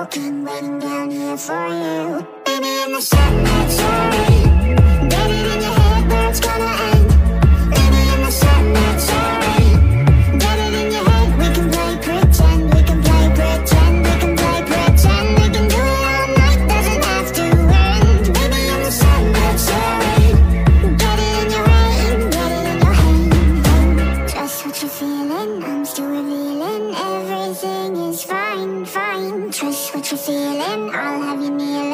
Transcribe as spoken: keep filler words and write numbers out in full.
walking, waiting down here for you. Baby, in the sun, that's alright. Get it in your head where it's gonna end. Baby, in the sun, that's alright. Get it in your head, we can play pretend. We can play pretend, we can play pretend. We can do it all night, doesn't have to end. Baby, in the sun, that's alright. Get it in your head, get it in your head. Just what you're feeling, I'm still revealing. Everything is fine, fine. Trust what you're feeling, I'll have you kneeling.